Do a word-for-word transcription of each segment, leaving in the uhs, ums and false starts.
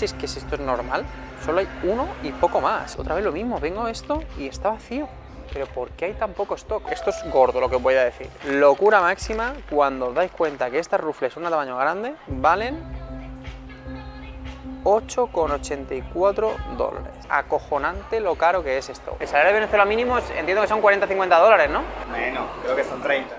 sé si es que si esto es normal, solo hay uno y poco más. Otra vez lo mismo, vengo esto y está vacío. Pero ¿por qué hay tan poco stock? Esto es gordo lo que os voy a decir. Locura máxima cuando os dais cuenta que estas rufles son de tamaño grande, valen ocho con ochenta y cuatro dólares. Acojonante lo caro que es esto. El salario de Venezuela mínimo entiendo que son cuarenta a cincuenta dólares, ¿no? Menos, creo que son treinta.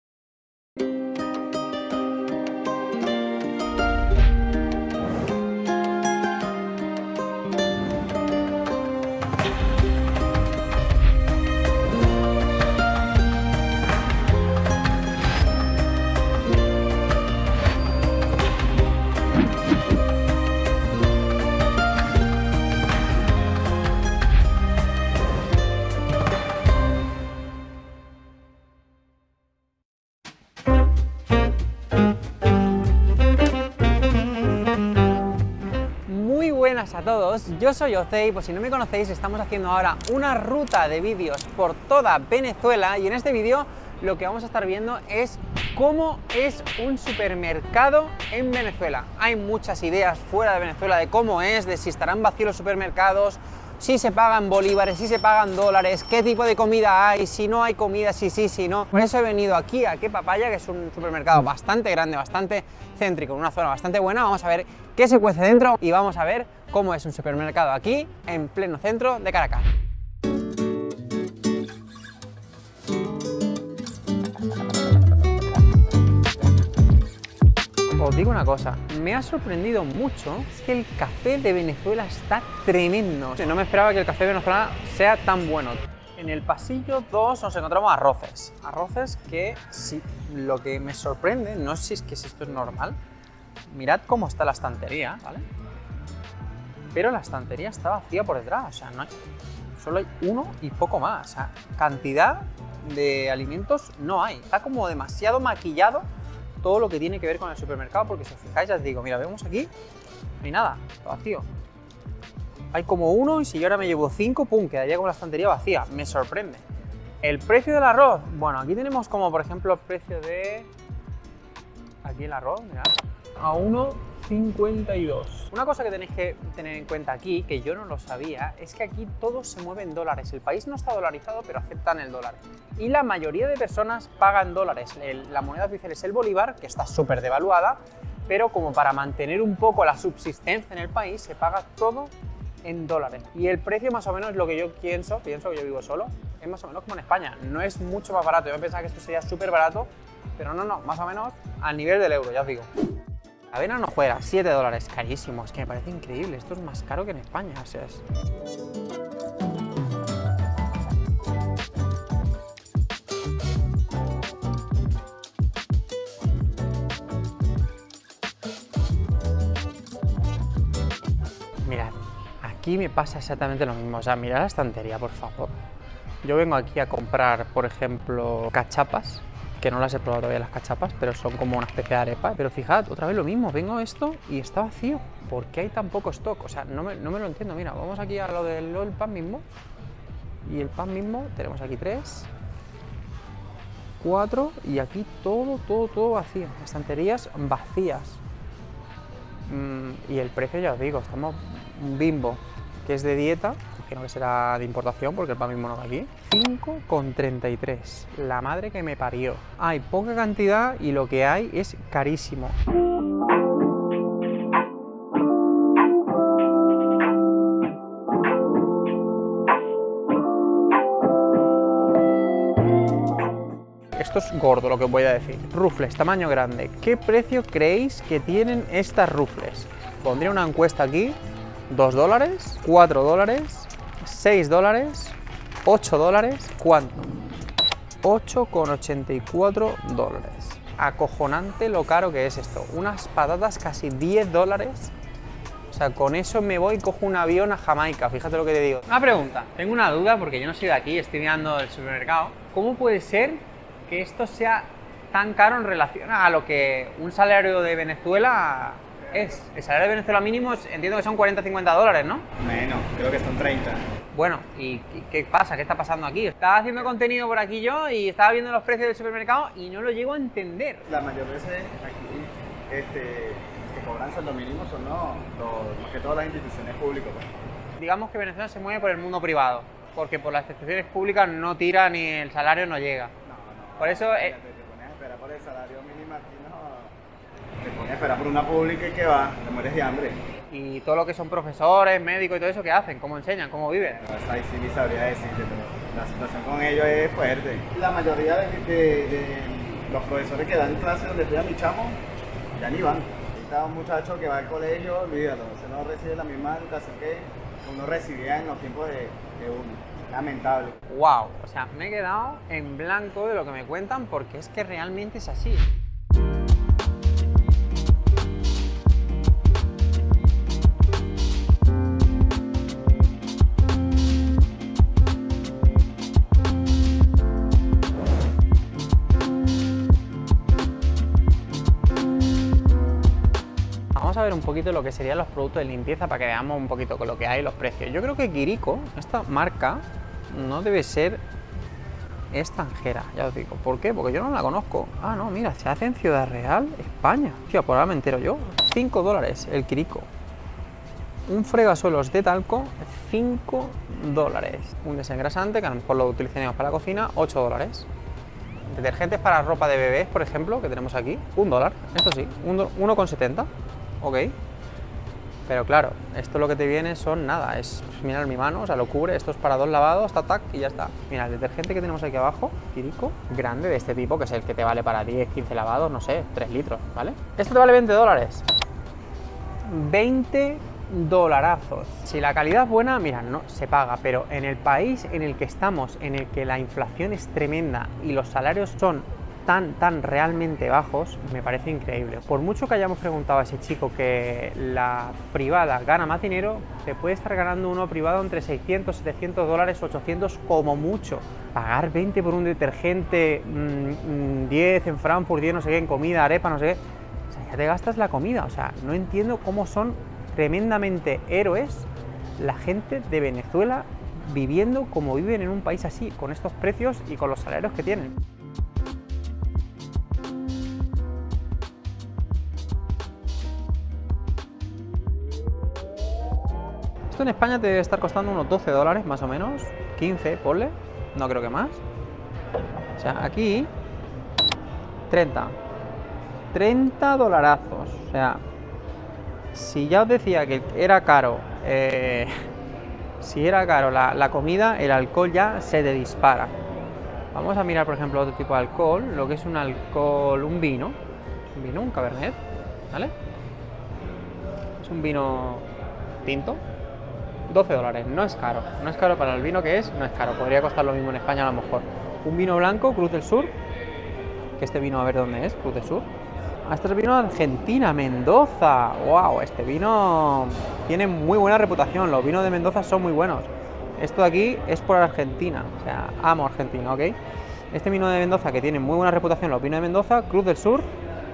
Buenas a todos, yo soy Ocey, por si no me conocéis estamos haciendo ahora una ruta de vídeos por toda Venezuela y en este vídeo lo que vamos a estar viendo es cómo es un supermercado en Venezuela. Hay muchas ideas fuera de Venezuela de cómo es, de si estarán vacíos los supermercados, si se pagan bolívares, si se pagan dólares, qué tipo de comida hay, si no hay comida, si sí, si no. Por eso he venido aquí a Que Papaya, que es un supermercado bastante grande, bastante céntrico, en una zona bastante buena. Vamos a ver qué se cuece dentro y vamos a ver cómo es un supermercado aquí, en pleno centro de Caracas. Os digo una cosa, me ha sorprendido mucho, es que el café de Venezuela está tremendo. No me esperaba que el café de Venezuela sea tan bueno. En el pasillo dos nos encontramos arroces. Arroces que, si, lo que me sorprende, no sé si es que si esto es normal, mirad cómo está la estantería, ¿vale? Pero la estantería está vacía por detrás, o sea, no hay, solo hay uno y poco más. O sea, cantidad de alimentos no hay. Está como demasiado maquillado todo lo que tiene que ver con el supermercado, porque si os fijáis, ya os digo, mira, vemos aquí, no hay nada, está vacío. Hay como uno y si yo ahora me llevo cinco, pum, quedaría con la estantería vacía, me sorprende. El precio del arroz, bueno, aquí tenemos como por ejemplo el precio de... Aquí el arroz, mirad, a uno cincuenta y dos. Una cosa que tenéis que tener en cuenta aquí, que yo no lo sabía, es que aquí todo se mueve en dólares. El país no está dolarizado, pero aceptan el dólar. Y la mayoría de personas pagan dólares. El, la moneda oficial es el bolívar, que está súper devaluada, pero como para mantener un poco la subsistencia en el país, se paga todo en dólares. Y el precio más o menos es lo que yo pienso, pienso que yo vivo solo, es más o menos como en España. No es mucho más barato. Yo pensaba que esto sería súper barato, pero no, no, más o menos al nivel del euro, ya os digo. La avena no juega, siete dólares, carísimo, es que me parece increíble, esto es más caro que en España, o sea, es... Mirad, aquí me pasa exactamente lo mismo, o sea, mirad la estantería, por favor. Yo vengo aquí a comprar, por ejemplo, cachapas, que no las he probado todavía las cachapas, pero son como una especie de arepa. Pero fijad, otra vez lo mismo, vengo esto y está vacío. ¿Por qué hay tan poco stock? O sea, no me, no me lo entiendo. Mira, vamos aquí a lo del, lo del pan mismo. Y el pan mismo, tenemos aquí tres, cuatro, y aquí todo, todo, todo vacío. Estanterías vacías. Mm, y el precio, ya os digo, estamos un Bimbo, que es de dieta, que no será de importación porque el pan mismo no va aquí, cinco con treinta y tres, la madre que me parió. Hay poca cantidad y lo que hay es carísimo. Esto es gordo lo que os voy a decir. Rufles, tamaño grande. ¿Qué precio creéis que tienen estas rufles? Pondría una encuesta aquí. dos dólares, cuatro dólares, seis dólares, ocho dólares, ¿cuánto? ocho con ochenta y cuatro dólares. Acojonante lo caro que es esto. Unas patatas casi diez dólares. O sea, con eso me voy y cojo un avión a Jamaica, fíjate lo que te digo. Una pregunta, tengo una duda porque yo no soy de aquí, estoy mirando el supermercado. ¿Cómo puede ser que esto sea tan caro en relación a lo que un salario de Venezuela es? El salario de Venezuela mínimo entiendo que son cuarenta a cincuenta dólares, ¿no? Menos, creo que son treinta. Bueno, ¿y qué pasa? ¿Qué está pasando aquí? Estaba haciendo contenido por aquí yo y estaba viendo los precios del supermercado y no lo llego a entender. La mayor veces aquí este, cobran sueldo mínimo son los, los, más que todas las instituciones públicas. Pues. Digamos que Venezuela se mueve por el mundo privado, porque por las instituciones públicas no tira ni el salario no llega. No, no. Por eso... Fíjate, Eh, te pones a esperar por el salario mínimo aquí, no. Te pones a esperar por una pública y que va, te mueres de hambre. y todo lo que son profesores, médicos y todo eso, ¿qué hacen? ¿Cómo enseñan? ¿Cómo viven? No, ahí sí ni sabría decirte, pero la situación con ellos es fuerte. La mayoría de, de, de los profesores que dan clases donde estudia mi chamo, ya ni van. Ahorita un muchacho que va al colegio, olvídalo, se no recibe la misma educación que uno recibía en los tiempos de, de uno. Lamentable. Wow, o sea, me he quedado en blanco de lo que me cuentan porque es que realmente es así. Vamos a ver un poquito lo que serían los productos de limpieza para que veamos un poquito con lo que hay y los precios. Yo creo que Quirico, esta marca, no debe ser extranjera, ya os digo. ¿Por qué? Porque yo no la conozco. Ah, no, mira, se hace en Ciudad Real, España. Tío, por ahora me entero yo. cinco dólares el Quirico. Un fregasuelos de talco, cinco dólares. Un desengrasante, que a lo mejor lo utilizaremos para la cocina, ocho dólares. Detergentes para ropa de bebés, por ejemplo, que tenemos aquí, un dólar. Esto sí, uno con setenta. Ok, pero claro, esto lo que te viene son nada, es, pues, mirad mi mano, o sea, lo cubre, esto es para dos lavados, tac, tac, y ya está. Mira, el detergente que tenemos aquí abajo, Quirico, grande de este tipo, que es el que te vale para diez, quince lavados, no sé, tres litros, ¿vale? Esto te vale veinte dólares. veinte dolarazos. Si la calidad es buena, mira, no se paga, pero en el país en el que estamos, en el que la inflación es tremenda y los salarios son tan, tan realmente bajos, me parece increíble. Por mucho que hayamos preguntado a ese chico que la privada gana más dinero, te puede estar ganando uno privado entre seiscientos, setecientos dólares, ochocientos como mucho. Pagar veinte por un detergente, mmm, diez en Frankfurt, diez no sé qué, en comida, arepa, no sé qué, o sea, ya te gastas la comida. O sea, no entiendo cómo son tremendamente héroes la gente de Venezuela viviendo como viven en un país así, con estos precios y con los salarios que tienen. Esto en España te debe estar costando unos doce dólares más o menos, quince, ponle, no creo que más. O sea, aquí treinta, treinta dolarazos. O sea, si ya os decía que era caro, eh, si era caro la, la comida, el alcohol ya se te dispara. Vamos a mirar, por ejemplo, otro tipo de alcohol, lo que es un alcohol, un vino, un vino, un cabernet, ¿vale? Es un vino tinto. doce dólares, no es caro, no es caro para el vino que es, no es caro, podría costar lo mismo en España a lo mejor. Un vino blanco, Cruz del Sur, que este vino a ver dónde es, Cruz del Sur. Ah, este es vino de Argentina, Mendoza, wow, este vino tiene muy buena reputación, los vinos de Mendoza son muy buenos. Esto de aquí es por Argentina, o sea, amo Argentina, ¿ok? Este vino de Mendoza que tiene muy buena reputación, los vinos de Mendoza, Cruz del Sur,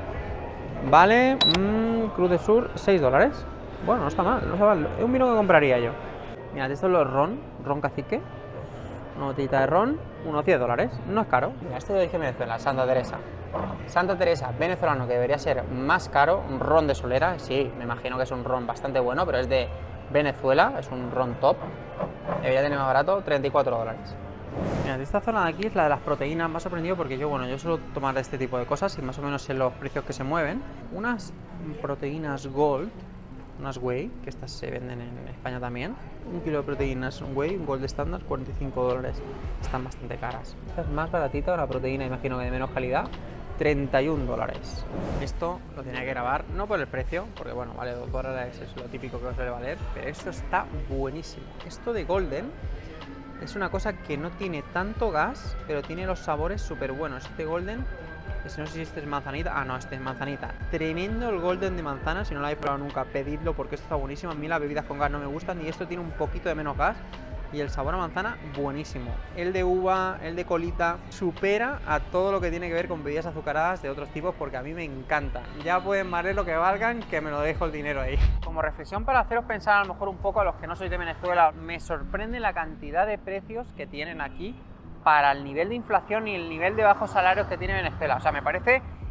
vale, mmm, Cruz del Sur, seis dólares. Bueno, no está mal, no está mal, es un vino que compraría yo. Mirad, esto es los ron, ron cacique, una botellita de ron, unos diez dólares, no es caro. Mira, este de origen Venezuela, Santa Teresa. Santa Teresa, venezolano, que debería ser más caro, un ron de solera, sí, me imagino que es un ron bastante bueno, pero es de Venezuela, es un ron top, debería tener más barato, treinta y cuatro dólares. Mira, esta zona de aquí es la de las proteínas, me ha sorprendido porque yo, bueno, yo suelo tomar este tipo de cosas y más o menos sé los precios que se mueven. Unas proteínas Gold, unas whey, que estas se venden en España también. Un kilo de proteínas whey, un gold estándar, cuarenta y cinco dólares. Están bastante caras. Esta es más baratita, una proteína, imagino que de menos calidad, treinta y un dólares. Esto lo tenía que grabar, no por el precio, porque bueno, vale dos dólares, es lo típico que os suele valer, pero esto está buenísimo. Esto de Golden es una cosa que no tiene tanto gas, pero tiene los sabores súper buenos. Este Golden, no sé si este es manzanita, ah no, este es manzanita. Tremendo el Golden de manzana, si no lo habéis probado nunca, pedidlo porque esto está buenísimo. A mí las bebidas con gas no me gustan y esto tiene un poquito de menos gas y el sabor a manzana buenísimo. El de uva, el de colita, supera a todo lo que tiene que ver con bebidas azucaradas de otros tipos porque a mí me encanta. Ya pueden valer lo que valgan, que me lo dejo el dinero ahí. Como reflexión para haceros pensar a lo mejor un poco a los que no sois de Venezuela, me sorprende la cantidad de precios que tienen aquí para el nivel de inflación y el nivel de bajos salarios que tiene Venezuela. O sea, me parece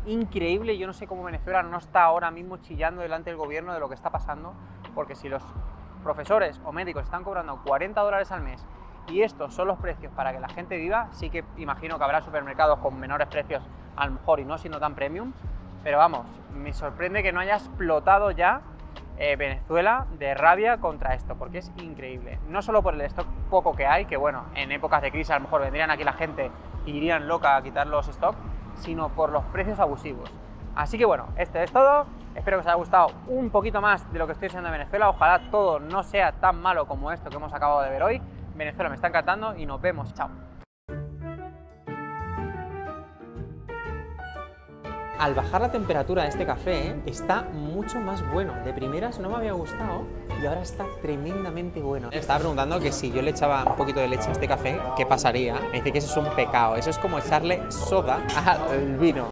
increíble. Yo no sé cómo Venezuela no está ahora mismo chillando delante del gobierno de lo que está pasando, porque si los profesores o médicos están cobrando cuarenta dólares al mes y estos son los precios para que la gente viva, sí que imagino que habrá supermercados con menores precios a lo mejor y no siendo tan premium, pero vamos, me sorprende que no haya explotado ya eh, Venezuela de rabia contra esto, porque es increíble. No solo por el stock poco que hay, que bueno, en épocas de crisis a lo mejor vendrían aquí la gente y irían loca a quitar los stocks, sino por los precios abusivos. Así que bueno, esto es todo. Espero que os haya gustado un poquito más de lo que estoy enseñando de Venezuela. Ojalá todo no sea tan malo como esto que hemos acabado de ver hoy. Venezuela me está encantando y nos vemos. Chao. Al bajar la temperatura de este café, ¿eh? está mucho más bueno. De primeras no me había gustado y ahora está tremendamente bueno. Me estaba preguntando que si yo le echaba un poquito de leche a este café, ¿qué pasaría? Me dice que eso es un pecado. Eso es como echarle soda al vino.